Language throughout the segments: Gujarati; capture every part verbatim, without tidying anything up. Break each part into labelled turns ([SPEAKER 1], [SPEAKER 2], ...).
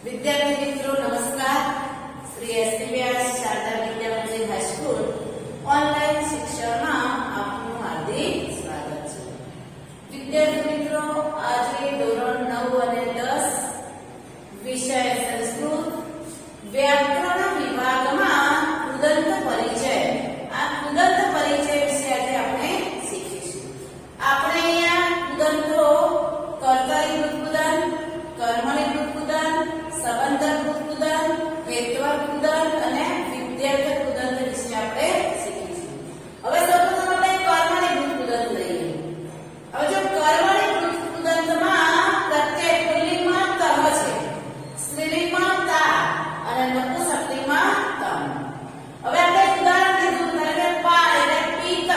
[SPEAKER 1] विद्यार्थी मित्रों नमस्कार। Shri S T Vyas Sharda Vidya Mandir high school online शिक्षण में आपનું हार्दिक स्वागत છે। विद्यार्थी मित्रों आज धोरण नौ અને દસ विषय संस्कृत व्याकरण विभाग में कृदंत परिचय आ कृदंत परिचय विषय आज આપણે શીખીશું। આપણે અહીંયા कृदंतो કર્તરી કૃદંત, કર્મણી કૃદંત, સંબંધક કૃદંત, હેત્વક કૃદંત અને વિધેયક કૃદંત વિશે આપણે શીખીશું। હવે સૌપ્રથમ આપણે કર્મણી કૃદંત લઈએ। હવે જો કર્મણી કૃદંતમાં પ્રત્યય પુલ્લિંગમાં તમ છે, સ્ત્રીલિંગમાં તા અને નપુંસકલિંગમાં તમ। હવે આપણે ઉદાહરણ લીધું ધારો કે પા એટલે પીત।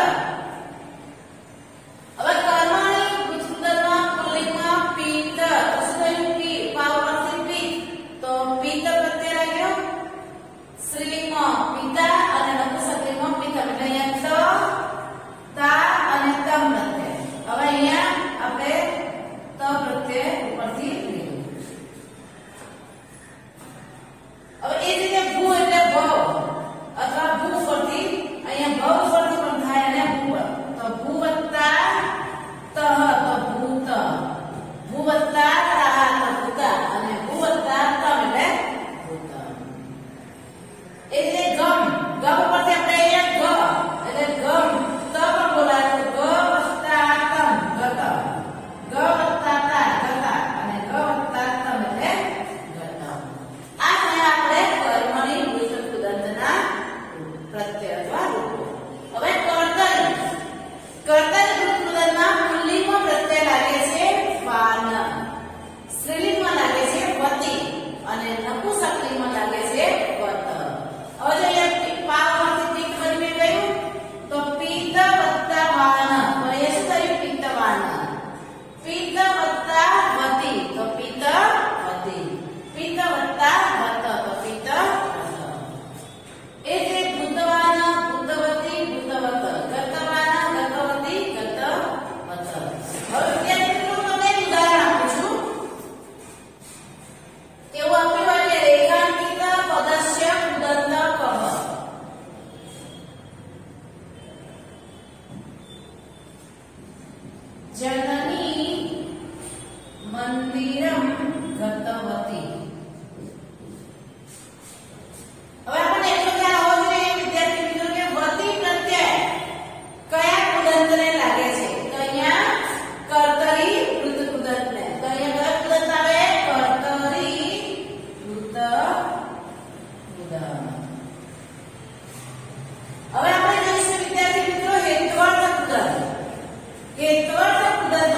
[SPEAKER 1] હવે કર્મણી કૃદંતમાં પુલ્લિંગમાં પીત તો શું થયું? પી પા ઉપરથી પીત તો પીત પ્રત્યય લાગ્યો। સ્ત્રીલિંગમાં પિતા અને નપુંસકલિંગમાં પિતમ એટલે અહીંયા ત તા અને તમ પ્રત્યય। હવે અહીંયા આપણે ત પ્રત્યય ઉપરથી લીધું। હવે એ જ રીતે ભૂ એટલે ભવ અથવા ભૂ પરથી અહીંયા ભવ પરથી પણ થાય અને ભૂ તો ભૂ વત્તા ત તો ભૂત, ભૂ વત્તા તા તો ભૂતા અને ભૂ વત્તા તમ એટલે ભૂત। એ જ રીતે ગમ ગમ પરથી આપણે અહીંયા ગ એટલે ગમ ત પણ બોલાય તો ગ વત્તા તમ ગત, ગ વત્તા તા ગતા અને ગ વત્તા તમ એટલે ગત। આ થયા આપણે કર્મણી કૃદંતના પ્રત્યય અથવા રૂપો। હવે કર્તરી કર્તરી કૃદંતમાં પુલ્લિંગમાં પ્રત્યય લાગે છે વાન, સ્ત્રીલિંગમાં લાગે છે વતી અને નપુંસકલિંગમાં લાગે છે વત। હવે જો અહીંયા પા પરથી પિત્ત બની ગયું તો પિત્ત વત્તા વાન તો અહીંયા શું થયું? પિત્તવાન। પિત્ત વત્તા વતી તો પિત્ત વતી, પિત્ત વત્તા વત તો પિત્ત વત। એ જ રીતે ભૂતવાન ભૂતવતી ભૂતવત, ગતવાન ગતવતી ગતવત। હવે વિદ્યાર્થી મિત્રો તમને એક ઉદાહરણ આપું છું। એવું આપ્યું હોય કે રેખાંકિત પદસ્ય કૃદંત કહ। જનની મંદિરમ ગતવતી। હવે આપણને એટલો ખ્યાલ હોવો જોઈએ વિદ્યાર્થી મિત્રો કે વતી પ્રત્યય કયા કૃદંતને લાગે છે? તો અહીંયા કર્તરી કૃત કૃદંતને। તો અહીંયા કયો કૃદંત આવે? કર્તરી કૃત કૃદંત। હવે આપણે જોઈશું વિદ્યાર્થી મિત્રો હેત્વર્થ કૃદંત। હેત્વર્થ કૃદંત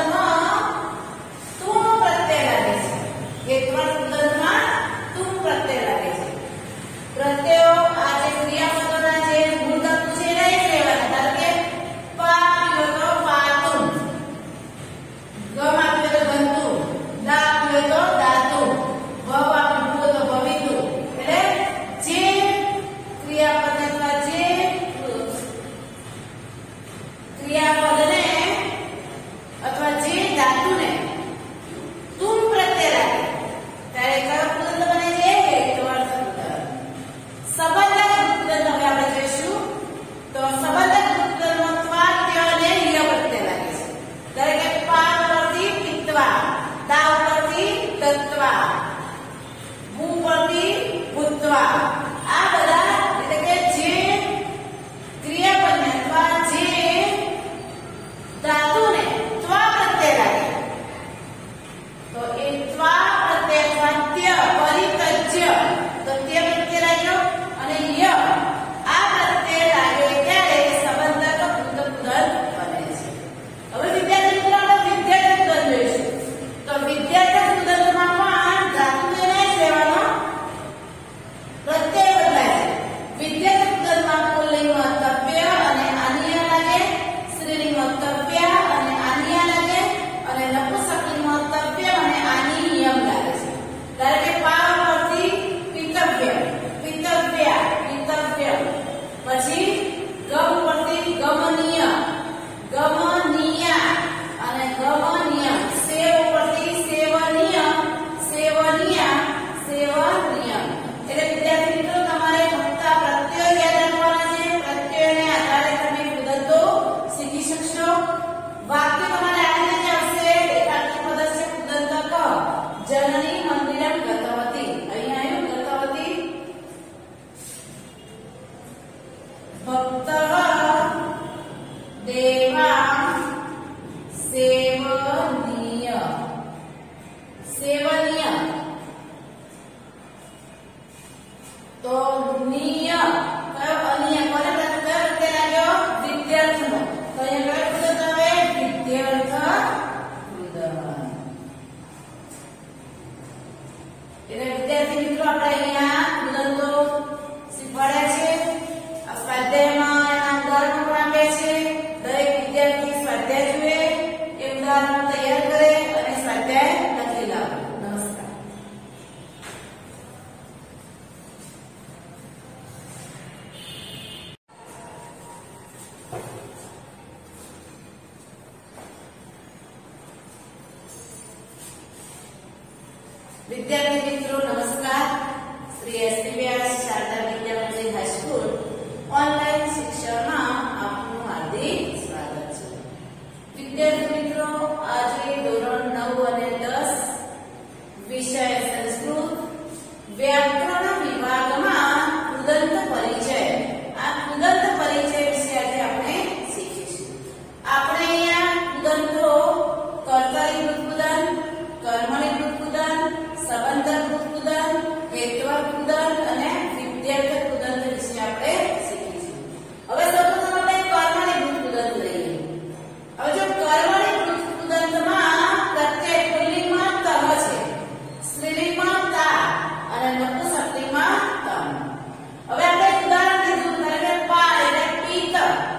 [SPEAKER 1] વિદ્યાર્થી મિત્રો નમસ્કાર. Shri S T Vyas Sharda Vidya Mandir high school online શિક્ષણમાં આપનું હાર્દિક સ્વાગત છે. વિદ્યાર્થી મિત્રો આજે ધોરણ નવ અને દસ વિષય સંસ્કૃત વ્યાકરણ વિભાગમાં કૃદંત પરિચય. આ કૃદંત પરિચય વિશે આજે આપણે શીખીશું. આપણે અહીંયા કૃદંતો કર્તરી કૃદંત, કર્મણી કૃદંત, સંબંધક કૃદંત, હેત્વક કૃદંત અને વિધેયક કૃદંત વિશે આપણે શીખીશું. હવે સૌપ્રથમ આપણે કર્મણી કૃદંત લઈએ. હવે જો કર્મણી કૃદંતમાં પ્રત્યય પુલ્લિંગમાં તહ છે, સ્ત્રીલિંગમાં તા અને નપુંસકલિંગમાં તમ. હવે આપણે ઉદાહરણ લીધું ધારો કે પા એટલે પીત.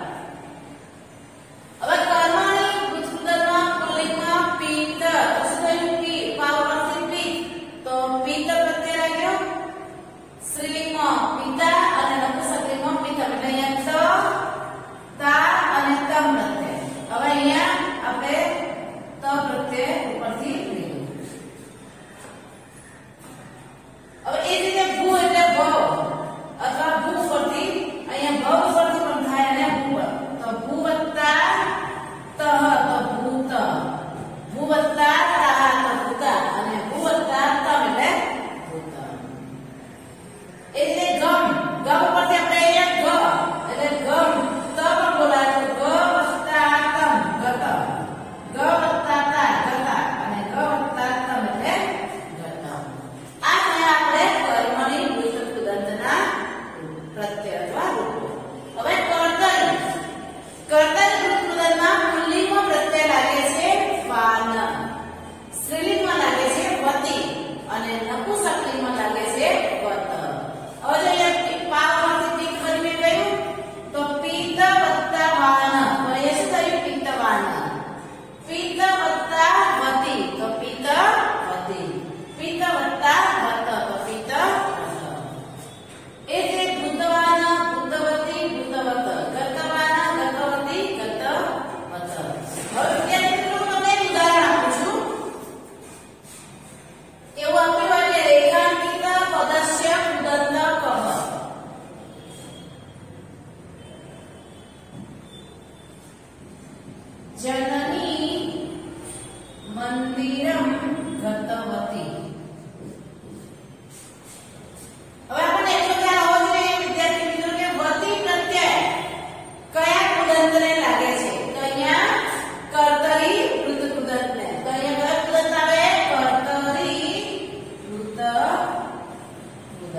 [SPEAKER 1] હવે કર્મણી કૃદંતમાં પુલ્લિંગમાં પીત સ્ત્રીલિંગમાં પિતા અને નપુંસકલિંગમાં પિતમ. એટલે અહીંયા ત, તા અને તમ પ્રત્યય. હવે અહીંયા આપણે ત પ્રત્યય ઉપરથી લીધું. હવે એ જ રીતે ભૂ એટલે ભવ અથવા ભૂ પરથી અહીંયા ભવ પરથી પણ થાય અને ભૂ. તો ભૂ વત્તા તહ તો ભૂત, ભૂ વત્તા તા તો ભૂતા અને ભૂ વત્તા તમ એટલે ભૂત. એટલે ગમ, ગમ પરથી આપણે અહીંયા ગ એટલે ગમ ત પણ બોલાય તો ગ વત્તા તમ ગત, ગ વત્તા તા ગત અને ગ વત્તા તમ એટલે ગત. આ છે આપણે કર્મણી કૃદંતના પ્રત્યય અથવા રૂપો. હવે કર્તરી, કર્તરી કૃદંતમાં પુલ્લિંગમાં પ્રત્યય લાગે છે વાન, સ્ત્રીલિંગમાં લાગે છે વતી અને નપુંસકલિંગમાં લાગે છે વત. હવે જો અહીંયા પાવરથી પિત્ત બનીને ગયું તો પિત્ત વત્તા વાન. તો અહીંયા શું થયું? પિત્ત વાન. પિત્ત વત્તા વતી તો પિત્ત વતી, પિત્ત વત્તા વત તો પિત્ત વત. એ જે ભૂતવાન, ભૂતવતી, ભૂતવત, ગતવાન, ગતવતી, ગતવત. હવે વિદ્યાર્થી મિત્રો તમને એક ઉદાહરણ આપું છું. એવું આપ્યું હોય કે રેખાંકિત પદસ્ય કૃદંત કહ. જનની મંદિરમ ગતવતી. હવે આપણને એટલો ખ્યાલ હોવો જોઈએ વિદ્યાર્થી મિત્રો કે વતી પ્રત્યય કયા કૃદંતને લાગે છે. તો અહીંયા કર્તરી કૃત કૃદંતને. તો અહીંયા કયો કૃદંત આવે? કર્તરી કૃત કૃદંત.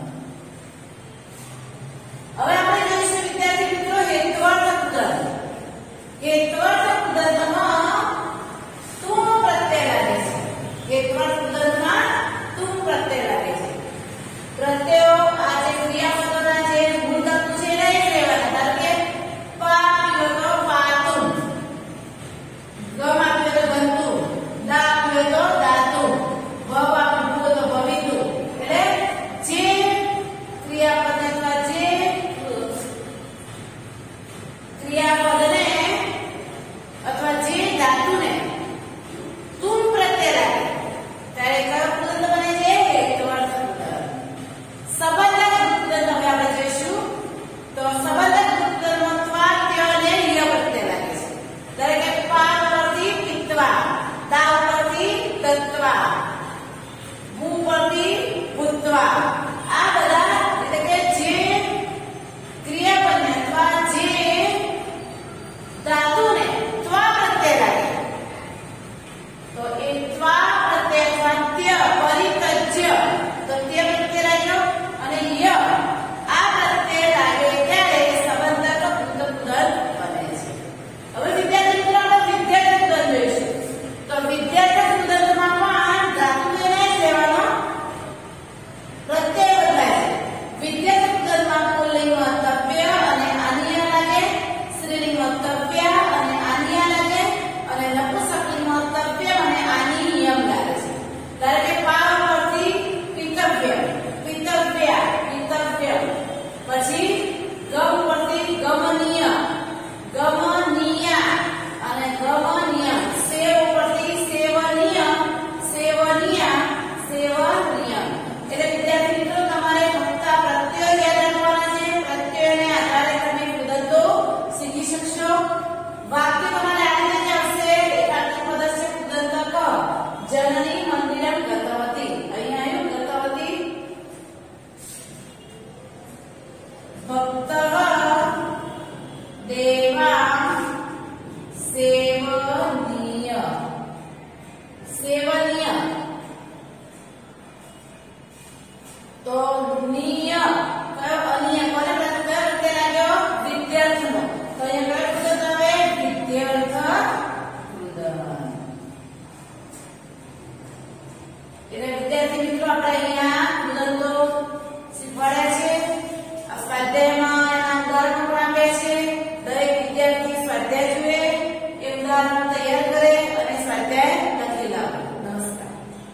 [SPEAKER 1] હવે આપણે જોઈશું વિદ્યાર્થી મિત્રો હેત્વર્થ કૃદંત. હેત્વર્થ કૃદંતમાં તુમ પ્રત્યય લાગે છે. હેત્વર્થ કૃદંતમાં તુમ પ્રત્યય લાગે છે. પ્રત્યયો આ જે ક્રિયાપદોના જે મૂળ ધાતુ છે એને જ લેવાના. ધારો કે પા આપ્યો તો પાતું, ગમ આપ્યો તો ગંતુ, દા આપ્યો તો દાતુ, ભવ આપ્યો તો ભવિતુ. એટલે જે ક્રિયાપદ અથવા જે ક્રિયાપદને અથવા જે ધાતુને તુમ પ્રત્યય લાગે ત્યારે કયો કૃદંત બને છે? હેત્વર્થ કૃદંત. સંબંધક કૃદંત હવે આપણે જોઈશું. તો સંબંધક કૃદંતમાં ત્વા, ત્ય અને ય પ્રત્યય લાગે છે. ધારો કે પા પરથી પિત્વા, દા પરથી દત્વા, ભૂ પરથી ભૂત્વા. આ બધા એટલે કે જે ક્રિયાપદને અથવા જે દેવા સેવનીય સેવનીય તો નિય કયો અનિય કોને પ્રત્યય કયો પ્રત્યય લાગ્યો વિદ્યાર્થીનો તો અહીંયા કયો પદ આવે વિદ્યાર્થ કૃદન એટલે વિદ્યાર્થી મિત્રો આપણે અહીંયા કૃદન તો શીખવાડ્યા છે આ સ્વાધ્યાયમાં એના ઉદાહરણો પણ આપ્યા છે દરેક વિદ્યાર્થી સ્વાધ્યાય જુએ એ ઉદાહરણો તૈયાર કરે અને સ્વાધ્યાય લખી લાવે નમસ્કાર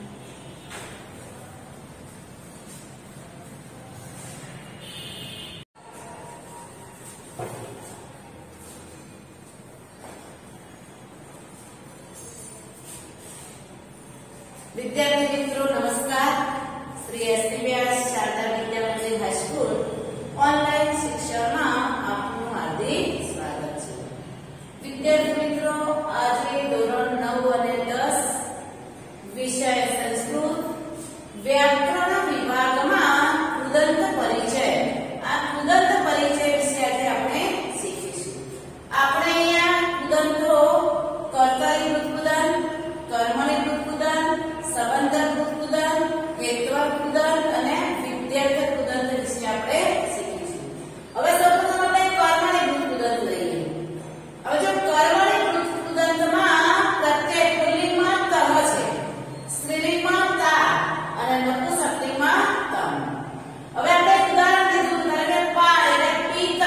[SPEAKER 1] વિદ્યાર્થી મિત્રો નમસ્કાર Shri S T Vyas Sharda Vidya Mandir high school online શિક્ષણમાં આપનું હાર્દિક સ્વાગત છે વિદ્યાર્થી મિત્રો આજે ધોરણ નવ અને દસ વિષય સંસ્કૃત વ્યાકરણ વિભાગમાં કૃદંત પરિચય આ કૃદંત પરિચય વિશે આજે આપણે શીખીશું આપણે અહીંયા કૃદંતો કર્તરીભૂત કૃદંત કર્મણીભૂત કૃદંત સંબંધભૂત કૃદંત હેત્વક કૃદંત અને વિધેયક કૃદંત વિશે આપણે શીખીશું હવે સૌપ્રથમ આપણે કર્મણીભૂત કૃદંત લઈએ હવે જો કર્મણીભૂત કૃદંતમાં પ્રત્યય પુલ્લિંગમાં તહ છે સ્ત્રીલિંગમાં તા અને નપુંસકલિંગમાં તમ હવે આપણે ઉદાહરણ લીધું ધારો કે પા એટલે પીત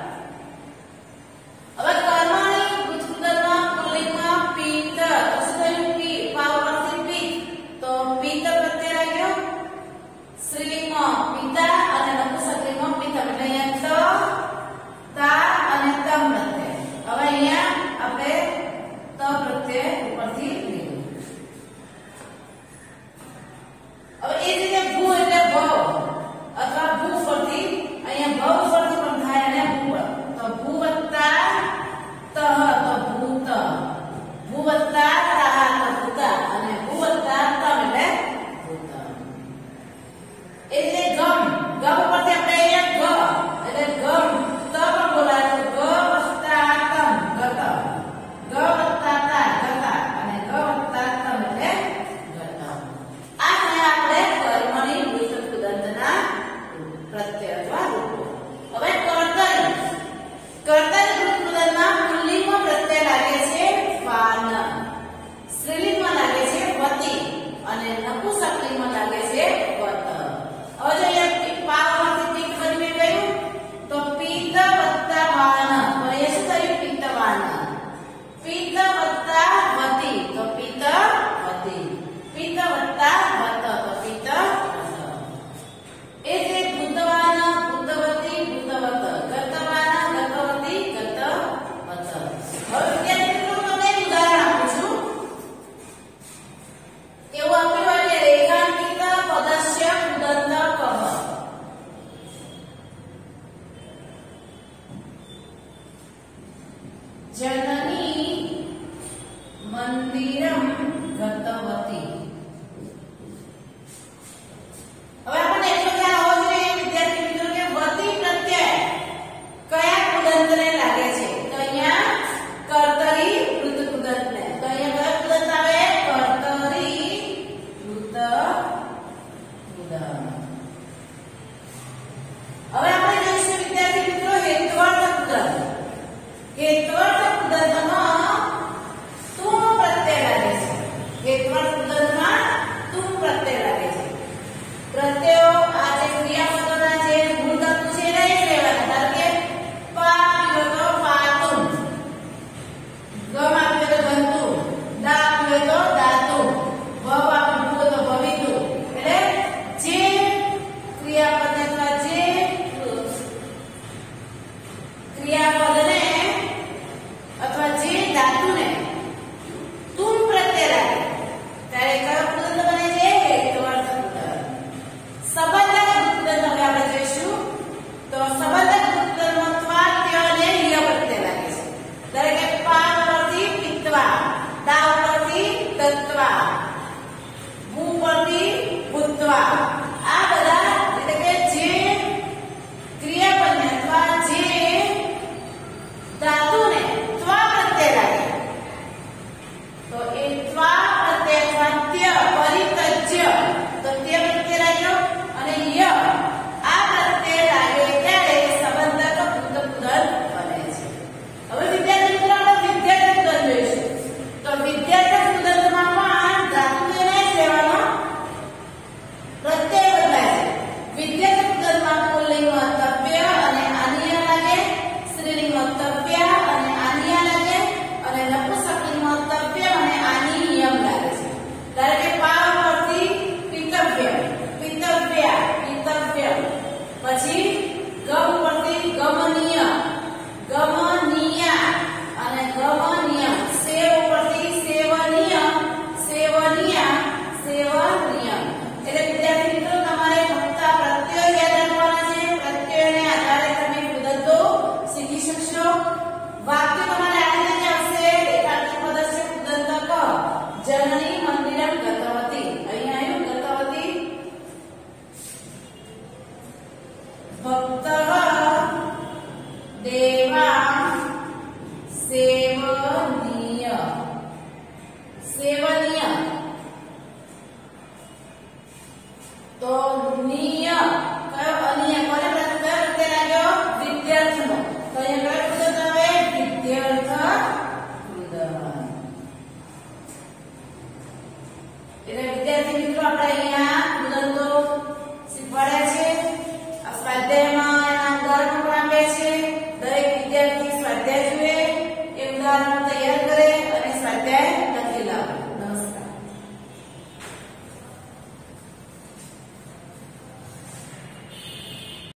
[SPEAKER 1] હવે કર્મણીભૂત કૃદંતમાં પુલ્લિંગમાં પીત તો શું થયું પી પા ઉપરથી પીત તો પીત પ્રત્યય લાગ્યો સ્ત્રીલિંગમાં પિતા અને નપુંસકલિંગમાં પિતમ એટલે અહીંયા ત તા અને તમ પ્રત્યય હવે અહીંયા આપણે ત પ્રત્યય ઉપરથી લીધું હવે એ જ રીતે ભૂ એટલે ભવ અથવા ભૂ પરથી અહીંયા ભવ પરથી પણ થાય અને ભૂ તો ભૂ વત્તા તહ તો ભૂત ભૂ વત્તા તા તો ભૂતા અને ભૂ વત્તા તમ એટલે ભૂત એ રીતે ગમ ગમ પરથી આપણે અહીંયા ગ એટલે ગમ ત પણ બોલાય તો ગ વત્તા તમ ગત ગ વત્તા તા ગત અને ગ વત્તા તમ એટલે ગત આ થયા આપણે કર્મણીભૂત કૃદંતના પ્રત્યય અથવા રૂપો હવે કર્તરી કર્તરીભૂત કૃદંતમાં પુલ્લિંગમાં પ્રત્યય લાગે છે પાન સ્ત્રીલિંગમાં લાગે છે વતી અને નપુંસકલિંગમાં લાગે છે વત હવે જો અહીંયા પાવરથી ટીક કરીને કહ્યું તો પીત વત્તા વાન તો એ શું થયું પીતવાન પીત વત્તા વતી તો પીત વતી પીત વત્તા વત તો પીત વત એ જે ભૂતવાન ભૂતવતી ભૂતવત ગતવાન ગતવતી ગતવત હવે વિદ્યાર્થી મિત્રો તમને એક ઉદાહરણ આપું છું એવું આપ્યું હોય કે રેખાંકિત પદસ્ય કૃદંત કહ જનની મંદિરમ ગતવતી હવે આપણને એટલો ખ્યાલ હોવો જોઈએ વિદ્યાર્થી મિત્રો કે વતી પ્રત્યય કયા કૃદંતને લાગે છે તો અહીંયા કર્તરીભૂત કૃદંતને તો અહીંયા કયો કૃદંત આવે કર્તરીભૂત કૃદંત હવે આપણે જોઈશું વિદ્યાર્થી મિત્રો હેત્વર્થ કૃદંત હેત્વર્થ કૃદંત દાલ